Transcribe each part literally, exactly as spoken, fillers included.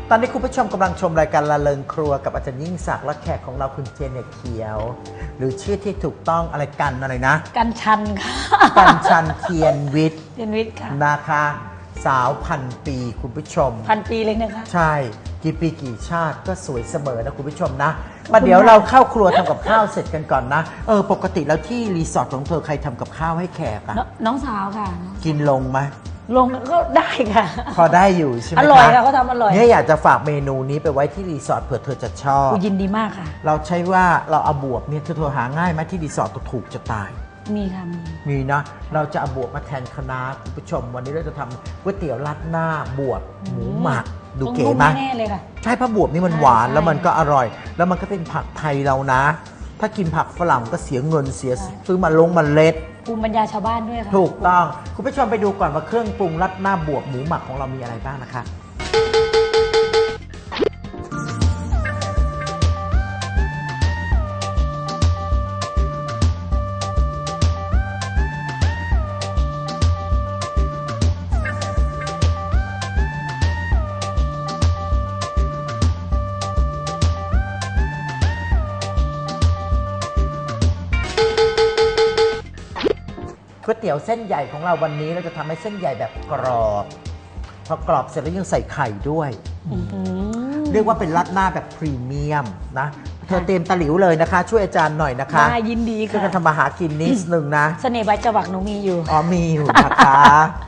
ตอนนี้คุณผู้ชมกำลังชมรายการละเลงครัวกับอาจารย์ยิ่งศักดิ์และแขกของเราคุณเจเน็ตเขียวหรือชื่อที่ถูกต้องอะไรกันอะไรนะกันชันค่ะกันชันเทียนวิทย์เทียนวิทย์ค่ะนะคะสาวพันปีคุณผู้ชมพันปีเลยนะคะใช่กี่ปีกี่ชาติก็สวยเสมอนะคุณผู้ชมนะมาเดี๋ยวเราเข้าครัวทำกับข้าวเสร็จกันก่อนนะเออปกติแล้วที่รีสอร์ทของเธอใครทำกับข้าวให้แขกอะน้องสาวค่ะกินลงไหมลงก็ได้ค่ะพอได้อยู่ใช่ไหมคะอร่อยค่ะเขาทำอร่อยเนี่ยอยากจะฝากเมนูนี้ไปไว้ที่รีสอร์ทเผื่อเธอจะชอบยินดีมากค่ะเราใช้ว่าเราเอาบวบเนี่ยเธอหาง่ายไหมที่รีสอร์ทถูกจะตายมีค่ะมีมีนะเราจะเอาบวบมาแทนคะน้าคุณผู้ชมวันนี้เราจะทำก๋วยเตี๋ยวราดหน้าบวบหมูหมักดูเก๋ไหมแน่เลยค่ะใช่เพราะบวบนี่มันหวานแล้วมันก็อร่อยแล้วมันก็เป็นผักไทยเรานะถ้ากินผักฝรั่งก็เสียเงินเสียซื้อมาลงมาเล็ดภูมิปัญญาชาวบ้านด้วยค่ะถูกต้องคุณผู้ชมไปดูก่อนว่าเครื่องปรุงราดหน้าบวบหมูหมักของเรามีอะไรบ้างนะคะก๋วยเตี๋ยวเส้นใหญ่ของเราวันนี้เราจะทำให้เส้นใหญ่แบบกรอบพอกรอบเสร็จแล้วยังใส่ไข่ด้วยเรียกว่าเป็นราดหน้าแบบพรีเมียมนะเธอเตรียมตะหลิวเลยนะคะช่วยอาจารย์หน่อยนะคะได้ยินดีค่ะช่วยกันทำมาหากินนิดนึงนะเสน่ห์ใบจวักหนูมีอยู่อ๋อมีอยู่นะคะ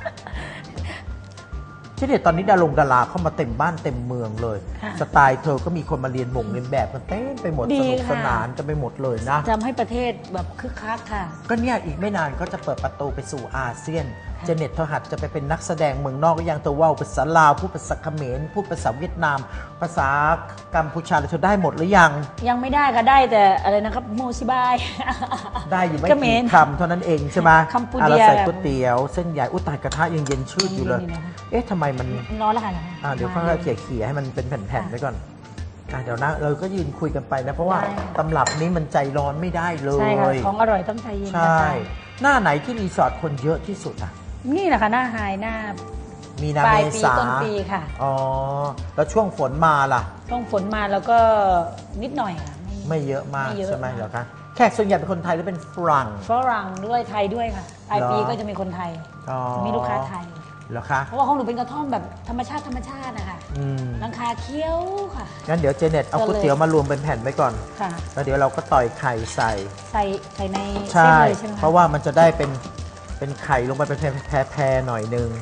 ที่เด็ดตอนนี้ดารงดาราเข้ามาเต็มบ้านเต็มเมืองเลยสไตล์เธอก็มีคนมาเรียนหม่งเรียนแบบกันเต็มไปหมดสนุกสนานกันไปหมดเลยนะทำให้ประเทศแบบคึกคักค่ะก็เนี่ยอีกไม่นานก็จะเปิดประตูไปสู่อาเซียนเจเน็ตเธอหัดจะไปเป็นนักแสดงเมืองนอกก็ยังตัวว่าวภาษาลาวพูดภาษาเขมรพูดภาษาเวียดนามภาษากัมพูชาเธอได้หมดหรือยังยังไม่ได้ค่ะได้แต่อะไรนะครับโมซิบายได้อยู่ไม่กี่คำเท่านั้นเองใช่ไหมคำปูเดียเราใส่ก๋วยเตี๋ยวเส้นใหญ่อุตายกระทะยังเย็นชืดอยู่เลยเอ๊ะทำไมมันร้อนแล้วค่ะเดี๋ยวข้างเราเขี่ยๆให้มันเป็นแผ่นๆไว้ก่อนเดี๋ยวนะเราก็ยืนคุยกันไปนะเพราะว่าตำรับนี้มันใจร้อนไม่ได้เลยใช่ค่ะของอร่อยต้องใจเย็นใช่หน้าไหนที่รีสอร์ทคนเยอะที่สุดอ่ะนี่แหละค่ะหน้าไฮหน้ามีนาเมษาต้นปีค่ะอ๋อแล้วช่วงฝนมาล่ะช่วงฝนมาแล้วก็นิดหน่อยค่ะไม่เยอะมากใช่ไหมเหรอคะแขกส่วนใหญ่เป็นคนไทยหรือเป็นฝรั่งฝรั่งด้วยไทยด้วยค่ะปลายปีก็จะมีคนไทยมีลูกค้าไทยเหรอคะเพราะว่าของหนูเป็นกระท่อมแบบธรรมชาติธรรมชาตินะคะหลังคาเคี้ยวค่ะงั้นเดี๋ยวเจเน็ตเอาก๋วยเตี๋ยวมารวมเป็นแผ่นไว้ก่อนค่ะแล้วเดี๋ยวเราก็ต่อยไข่ใส่ใส่ใส่ในเส้นเลยใช่ไหมเพราะว่ามันจะได้เป็นเป็นไข่ลงไปเป็นแพรๆหน่อยนึง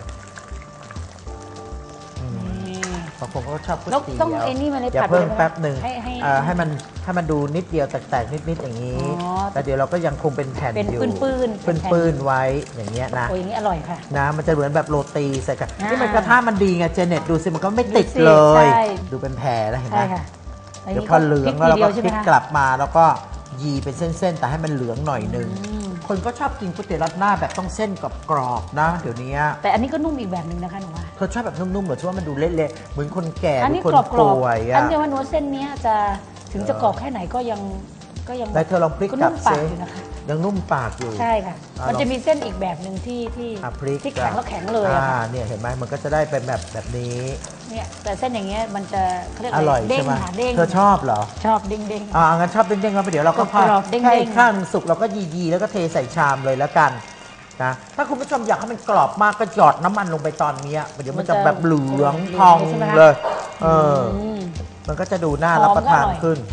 บางคนก็ชอบก๋วยเตี๋ยวต้องไอ้นี่มาเลยอย่าเพิ่มแป๊บหนึ่งให้ให้ให้มันให้มันดูนิดเดียวแตกๆนิดๆอย่างนี้แต่เดี๋ยวเราก็ยังคงเป็นแผ่นอยู่เป็นปื้นๆปื้นๆไว้อย่างเงี้ยนะโอ้ยอย่างนี้อร่อยค่ะนะมันจะเหมือนแบบโรตีใส่กันนี่มันกระทะมันดีไงเจเน็ตดูสิมันก็ไม่ติดเลยดูเป็นแผ่แล้วเห็นไหมเดี๋ยวพอเหลืองแล้วเราก็พลิกกลับมาแล้วก็ยีเป็นเส้นๆแต่ให้มันเหลืองหน่อยนึงคนก็ชอบกินก๋วยเตี๋ยวราดหน้าแบบต้องเส้นกับกรอบนะเดี๋ยวนี้แต่อันนี้ก็นุ่มอีกแบบนึงนะคะหนูว่าเธอชอบแบบนุ่มๆเหมือนว่ามันดูเละๆเหมือนคนแก่หรือคนป่วยอ่ะอันนี้ว่าหนูเส้นนี้จะถึงจะกรอบแค่ไหนก็ยังก็ยังแต่เธอลองพลิกกลับซิยังนุ่มปากอยู่ใช่ค่ะมันจะมีเส้นอีกแบบหนึ่งที่ที่ที่แข็งแล้วแข็งเลยอ่าเนี่ยเห็นไหมมันก็จะได้เป็นแบบแบบนี้เนี่ยแต่เส้นอย่างเงี้ยมันจะเขาเรียกอร่อยใช่ไหมเธอชอบเหรอชอบเด้งเด้งอ่างั้นชอบเด้งเด้งก็ไปเดี๋ยวเราก็พาแค่ข้างสุกเราก็ยียีแล้วก็เทใส่ชามเลยแล้วกันนะถ้าคุณผู้ชมอยากให้มันกรอบมากก็หยอดน้ำมันลงไปตอนนี้เดี๋ยวมันจะแบบเหลืองทองเลยเออมันก็จะดูน่ารับประทานขึ้น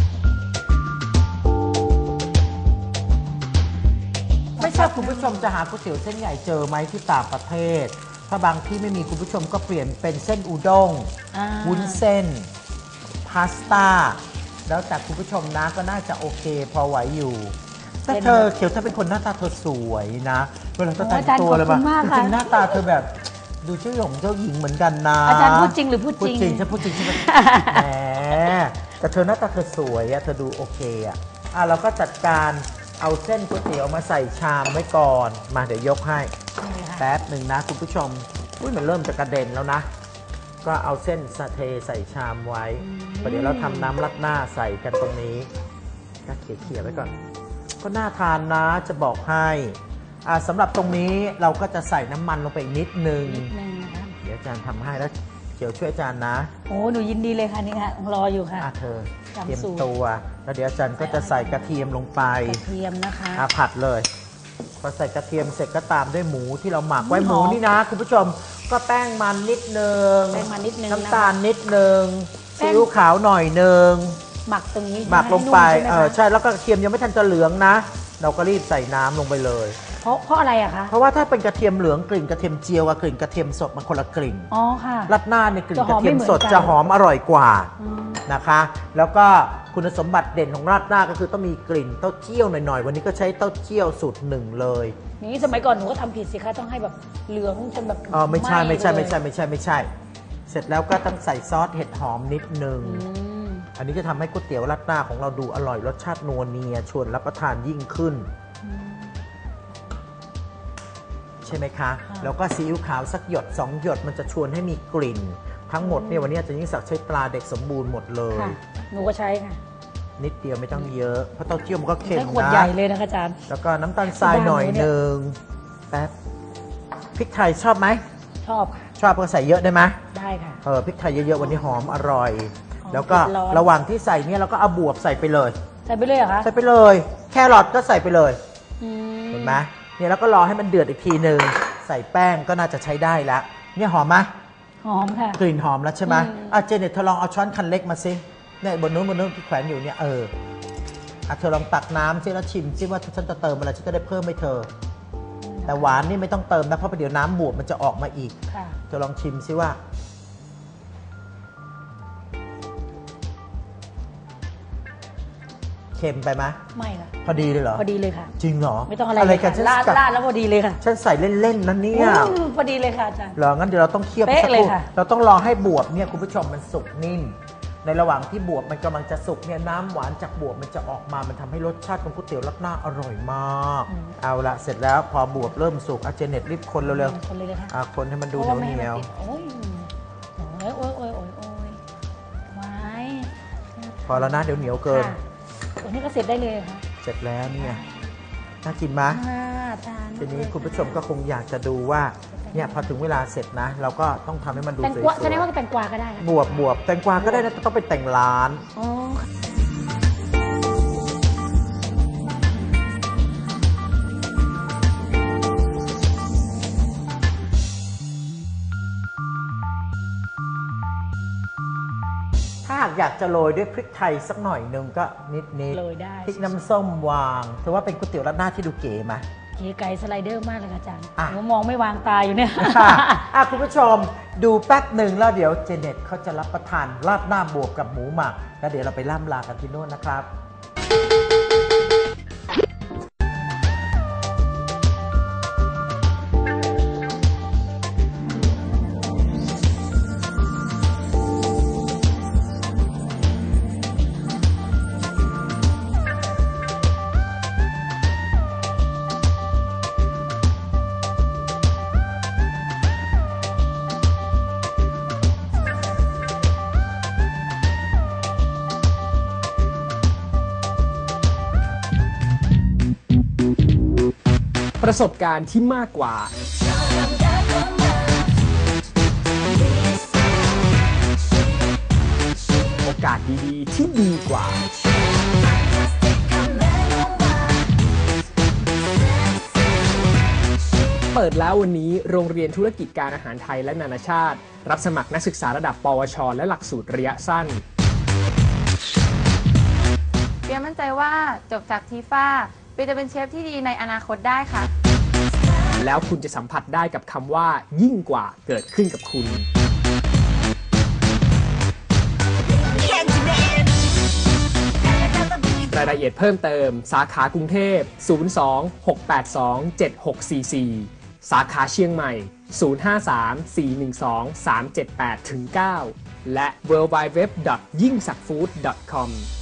ไม่ทราบคุณผู้ชมจะหาก๋วยเตี๋ยวเส้นใหญ่เจอไหมที่ต่างประเทศถ้าบางที่ไม่มีคุณผู้ชมก็เปลี่ยนเป็นเส้นอุด้งวุ้นเส้นพาสต้าแล้วแต่คุณผู้ชมนะก็น่าจะโอเคพอไหวอยู่แต่เธอเขียวถ้าเป็นคนหน้าตาเธอสวยนะเวลาเธอแต่งตัวเลยมาจริงหน้าตาเธอแบบดูเจ้าหยงเจ้าหญิงเหมือนกันนะอาจารย์พูดจริงหรือพูดจริงพูดจริงฉันพูดจริงใช่ไหมแหมแต่เธอหน้าตาเธอสวยอะเธอดูโอเคอะอ่ะเราก็จัดการเอาเส้นก๋วยเตี๋ยวมาใส่ชามไว้ก่อนมาเดี๋ยวยกให้แป๊บหนึ่งนะคุณผู้ชมอุ้ยมันเริ่มจะกระเด็นแล้วนะก็เอาเส้นสะเทใส่ชามไว้เดี๋ยวเราทำน้ำราดหน้าใส่กันตรงนี้ก็เขี่ยๆไว้ก่อนก็น่าทานนะจะบอกให้สำหรับตรงนี้เราก็จะใส่น้ำมันลงไปนิดนึงเดี๋ยวอาจารย์ทำให้แล้วเจียวช่วยอาจารย์นะโอ้หนูยินดีเลยค่ะนี่ค่ะรออยู่ค่ะอ่ะเธอจำเตรียมสูตรตัวแล้วเดี๋ยวอาจารย์ก็จะใส่กระเทียมลงไปกระเทียมนะคะอ่ะผัดเลยพอใส่กระเทียมเสร็จก็ตามด้วยหมูที่เราหมักไว้หอมหมูนี่นะคุณผู้ชมก็แป้งมันนิดนึงแป้งมันนิดนึงน้ำตาลนะคะนิดนึงแป้ซีงอิ๊วขาวหน่อยนึงหมักตรงนี้หมักลงไปให้นุ่มเออใช่ไหมคะใช่แล้วก็กระเทียมยังไม่ทันจะเหลืองนะ เราก็รีบใส่น้ำลงไปเลยเพราะเพราะอะไรอะคะเพราะว่าถ้าเป็นกระเทียมเหลืองกลิ่นกระเทียมเจียวกับกลิ่นกระเทียมสดมันคนละกลิ่นอ๋อค่ะรัดหน้าเนี่ยกลิ่นจะหกอระมเทียมไม่เหมือนสดกันจะหอมอร่อยกว่าอืมนะคะ แล้วก็คุณสมบัติเด่นของราดหน้าก็คือต้องมีกลิ่นเต้าเจี้ยวหน่อยๆวันนี้ก็ใช้เต้าเจี้ยวสูตรหนึ่งเลยนี่สมัยก่อนหนูก็ทำผิดสิคะต้องให้แบบเหลืองจนแบบอ๋อไม่ใช่ไม่ใช่เลยไม่ใช่ไม่ใช่ไม่ใช่ เสร็จแล้วก็ต้องใส่ซอสเห็ดหอมนิดนึงอืมอันนี้จะทำให้ก๋วยเตี๋ยวราดหน้าของเราดูอร่อยรสชาตินัวเนียชวนรับประทานยิ่งขึ้น ใช่ไหมคะ แล้วก็ซีอิ๊วขาวสักหยดสองหยดมันจะชวนให้มีกลิ่น ทั้งหมดเนี่ยวันนี้อาจารย์ยิ่งศักดิ์ใช้ปลาเด็กสมบูรณ์หมดเลยค่ะหนูก็ใช้ค่ะนิดเดียวไม่ต้องเยอะเพราะเต้าเจี้ยวมันก็เค็มใช้ขวดนะใหญ่เลยนะคะอาจารย์แล้วก็น้ำตาลทรายหน่อยหนึ่งแป๊บพริกไทยชอบไหมชอบค่ะชอบก็ใส่เยอะได้ไหมได้ค่ะเออพริกไทยเยอะๆวันนี้หอมอร่อยหอมแล้วก็เผ็ดร้อนระหว่างที่ใส่เนี่ยเราก็เอาบวบใส่ไปเลยใส่ไปเลยเหรอคะใส่ไปเลย แครอทก็ใส่ไปเลยอืมเห็นไหมเนี่ยแล้วก็รอให้มันเดือดอีกทีหนึ่งใส่แป้งก็น่าจะใช้ได้แล้วเนี่ยหอมไหมหอมค่ะกลิ่นหอมแล้วใช่ไหมอืมอ่ะเจเน็ตเธอลองเอาช้อนคันเล็กมาสิเนี่ยบนนู้นบนนู้นที่แขวนอยู่เนี่ยเอออ่ะเธอลองตักน้ำสิแล้วชิมสิว่าฉันจะเติมอะไรฉันจะได้เพิ่มให้เธอ แต่หวานนี่ไม่ต้องเติมนะเพราะเดี๋ยวน้ำบวบมันจะออกมาอีกค่ะเธอลองชิมสิว่าเค็มไปไหมไม่ค่ะพอดีเลยเหรอพอดีเลยค่ะจริงเหรอไม่ต้องอะไรอะไรเลยกันค่ะฉันลาดกัดลาดแล้วพอดีเลยค่ะฉันใส่เล่นๆนะเนี่ยอืมพอดีเลยค่ะอาจารย์เหรองั้นเดี๋ยวเราต้องเคี่ยวไปเป๊ะสักคเลยรู่ค่ะเราต้องรอให้บวบเนี่ยคุณผู้ชมมันสุกนิ่ม ในระหว่างที่บวบมันกำลังจะสุกเนี่ยน้ำหวานจากบวบมันจะออกมามันทำให้รสชาติของก๋วยเตี๋ยวรัดหน้าอร่อยมาก เอาละเสร็จแล้วพอบวบเริ่มสุกอาเจเน็ตรีบคนเร็วคนเลยเลยค่ะๆอ่ะคนให้มันดูพราะเหว่าไม่ให้นียวมันติดโอ้ยโอ้ยโอ้ยโอ้ยโอ้ยโอ้ยไว้ๆพอแล้วนะเดี๋ยวเหนียวเกินค่ะตรงนี้ก็เสร็จได้เลยค่ะเสร็จแล้วเนี่ยน่ากินไหมอ่าอาจารย์ทีนี้คุณผู้ชมก็คงอยากจะดูว่าเนี่ยพอถึงเวลาเสร็จนะ เราก็ต้องทำให้มันดูแตงสวยกวาแสดงว่าแตงกวาก็ได้ค่ะๆบวบบวบแตงกวาก็ได้นะแต่ต้องไปแต่งร้านอ๋อถ้าหากอยากจะโรยด้วยพริกไทยสักหน่อยนึงก็นิดนิดโรยได้พริกน้ำส้มวางถือว่าเป็นก๋วยเตี๋ยวราดหน้าที่ดูเก๋ไหมเก๋ไก่สไลเดอร์มากเลยค่ะอาจารย์อ่ะหนูมองไม่วางตาอยู่เนี่ยค่ะอ่ะคุณผู้ชมดูแป๊บหนึ่งแล้วเดี๋ยวเจเน็ตเขาจะรับประทานราดหน้าบวกกับหมูหมัก แล้วเดี๋ยวเราไปล่ำลากันที่โน่นนะครับประสบการณ์ที่มากกว่า โอกาสดีๆที่ดีกว่า เปิดแล้ววันนี้โรงเรียนธุรกิจการอาหารไทยและนานาชาติ รับสมัครนักศึกษาระดับ ปวช และหลักสูตรระยะสั้นเปียมั่นใจว่าจบจากทีฟ้าเปียจะเป็นเชฟที่ดีในอนาคตได้ค่ะแล้วคุณจะสัมผัสได้กับคำว่ายิ่งกว่าเกิดขึ้นกับคุณ รายละเอียดเพิ่มเติมสาขากรุงเทพ ศูนย์ สอง หก แปด สอง เจ็ด หก สี่ สี่ สาขาเชียงใหม่ ศูนย์ ห้า สาม สี่ หนึ่ง สอง สาม เจ็ด แปด เก้า และ ดับเบิลยู ดับเบิลยู ดับเบิลยู ดอท ยิ่งศักดิ์ฟู้ด ดอท คอม